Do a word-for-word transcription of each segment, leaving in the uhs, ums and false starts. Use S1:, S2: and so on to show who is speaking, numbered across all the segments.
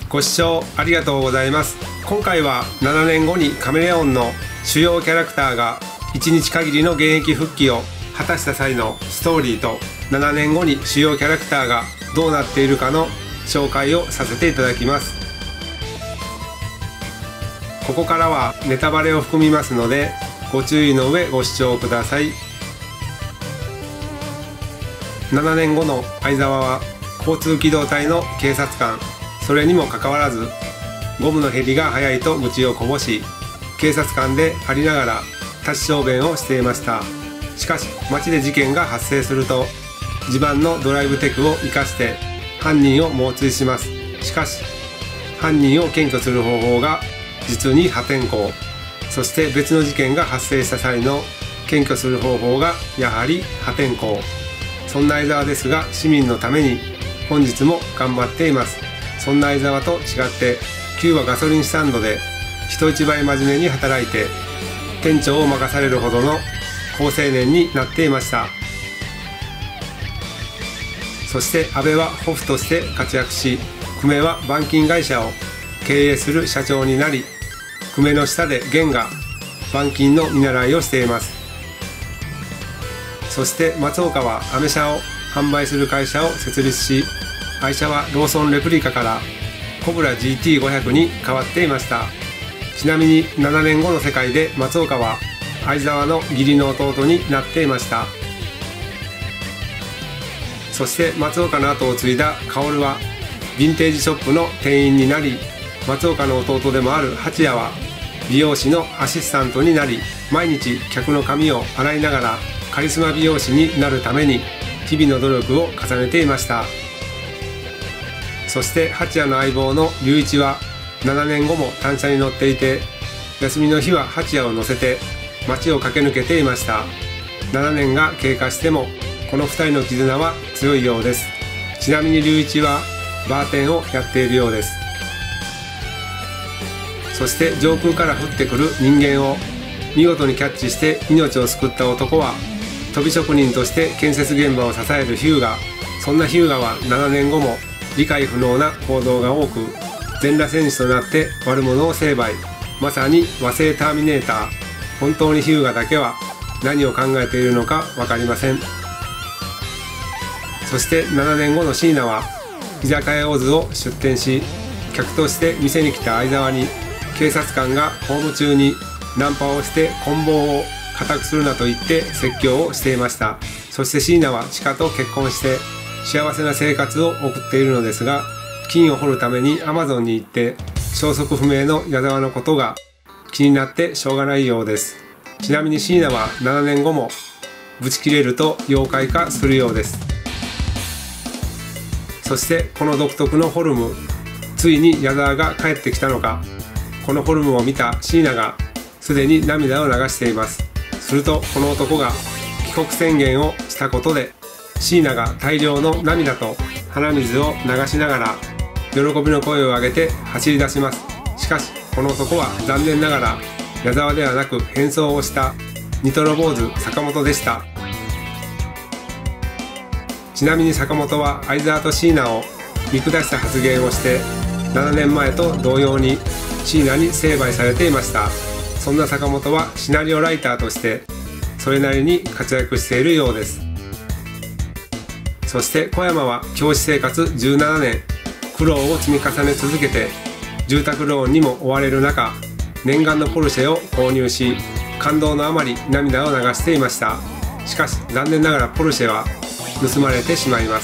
S1: ご視聴ありがとうございます。今回はななねんごにカメレオンの主要キャラクターがいちにち限りの現役復帰を果たした際のストーリーと、ななねんごに主要キャラクターがどうなっているかの紹介をさせていただきます。ここからはネタバレを含みますのでご注意の上ご視聴ください。ななねんごの相沢は交通機動隊の警察官。それにもかかわらずゴムの減りが速いと愚痴をこぼし、警察官でありながら立ち小便をしていました。しかし街で事件が発生すると自慢のドライブテクを生かして犯人を猛追します。しかし犯人を検挙する方法が実に破天荒。そして別の事件が発生した際の検挙する方法がやはり破天荒。そんな相沢ですが、市民のために本日も頑張っています。そんな相沢と違ってキューバガソリンスタンドで人一倍真面目に働いて店長を任されるほどの好青年になっていました。そして阿部はホフとして活躍し、久米は板金会社を経営する社長になり、久米の下で源が板金の見習いをしています。そして松岡はアメ車を販売する会社を設立し、愛車はローソンレプリカからコブラ ジーティーごひゃく に変わっていました。ちなみにななねんごの世界で松岡は相沢の義理の弟になっていました。そして松岡の後を継いだ薫はヴィンテージショップの店員になり、松岡の弟でもある八谷は美容師のアシスタントになり、毎日客の髪を洗いながらカリスマ美容師になるために日々の努力を重ねていました。そして八谷の相棒の隆一はななねんごも単車に乗っていて、休みの日は八谷を乗せて街を駆け抜けていました。ななねんが経過してもこのふたりの絆は強いようです。ちなみに隆一はバーテンをやっているようです。そして上空から降ってくる人間を見事にキャッチして命を救った男は飛び職人として建設現場を支える日向。そんな日向はななねんごも理解不能な行動が多く、全裸戦士となって悪者を成敗。まさに和製ターミネーター。本当に日向だけは何を考えているのか分かりません。そしてななねんごの椎名は居酒屋オズを出店し、客として店に来た相沢に警察官がホーム中にナンパをして棍棒を固くするなと言って説教をしていました。そして椎名はチカと結婚して幸せな生活を送っているのですが、金を掘るためにアマゾンに行って消息不明の矢沢のことが気になってしょうがないようです。ちなみに椎名はななねんごもブチ切れると妖怪化するようです。そしてこの独特のフォルム、ついに矢沢が帰ってきたのか。このフォルムを見た椎名がすでに涙を流しています。するとこの男が帰国宣言をしたことで、椎名が大量の涙と鼻水を流しながら喜びの声を上げて走り出します。しかしこの男は残念ながら矢沢ではなく変装をしたニトロ坊主坂本でした。ちなみに坂本は相沢と椎名を見下した発言をしてななねんまえと同様に椎名に成敗されていました。そんな坂本はシナリオライターとしてそれなりに活躍しているようです。そして小山は教師生活じゅうななねん、苦労を積み重ね続けて住宅ローンにも追われる中、念願のポルシェを購入し、感動のあまり涙を流していました。しかし残念ながらポルシェは盗まれてしまいます。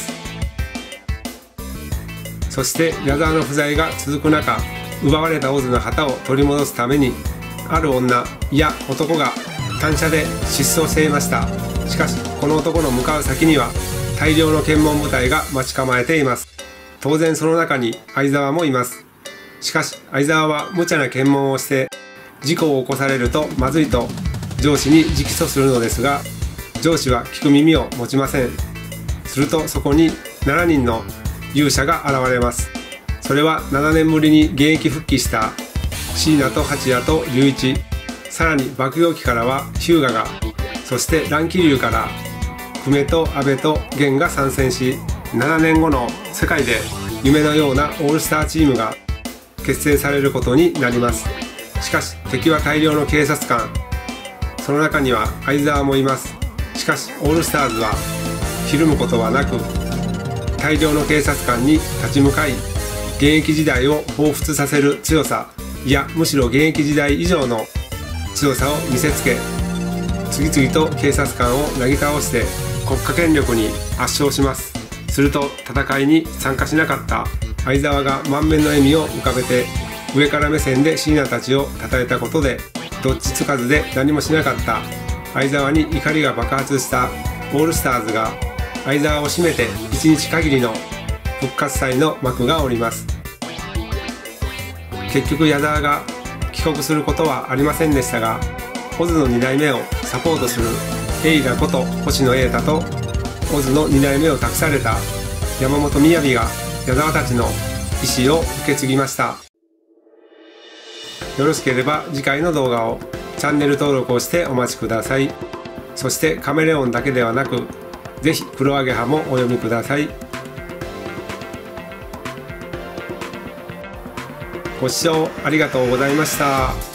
S1: そして矢沢の不在が続く中、奪われたオズの旗を取り戻すためにある女、いや男が単車で失踪していました。しかしこの男の向かう先には大量の検問部隊が待ち構えています。当然その中に相沢もいます。しかし相沢は無茶な検問をして事故を起こされるとまずいと上司に直訴するのですが、上司は聞く耳を持ちません。するとそこにしちにんの勇者が現れます。それはななねんぶりに現役復帰した椎名と八谷と隆一、さらに爆陽期からは日向が、そして乱気流から久米と阿部と源が参戦し、ななねんごの世界で夢のようなオールスターチームが結成されることになります。しかし敵は大量の警察官、その中には相沢もいます。しかしオールスターズはひるむことはなく、大量の警察官に立ち向かい、現役時代を彷彿させる強さ、いやむしろ現役時代以上の強さを見せつけ、次々と警察官をなぎ倒して国家権力に圧勝します。すると戦いに参加しなかった相沢が満面の笑みを浮かべて、上から目線で椎名たちを称えたことで、どっちつかずで何もしなかった相沢に怒りが爆発したオールスターズが、相沢を締めていちにち限りの復活祭の幕が下ります。結局矢沢が帰国することはありませんでしたが、オズのに代目をサポートするエイラこと星野瑛太と、オズのに代目を託された山本雅が矢沢たちの意思を受け継ぎました。よろしければ次回の動画をチャンネル登録をしてお待ちください。そしてカメレオンだけではなく、ぜひ黒アゲハもお読みください。ご視聴ありがとうございました。